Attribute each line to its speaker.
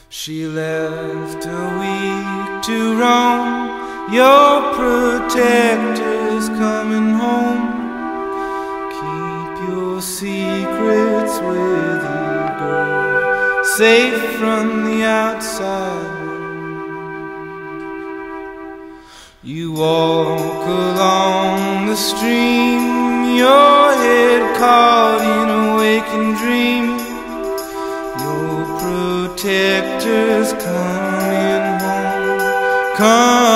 Speaker 1: She left a week to roam. Your protector's coming home. Keep your secrets with you, girl, safe from the outside world. You walk along the stream, your head caught in a waking dream. Your protector's coming home.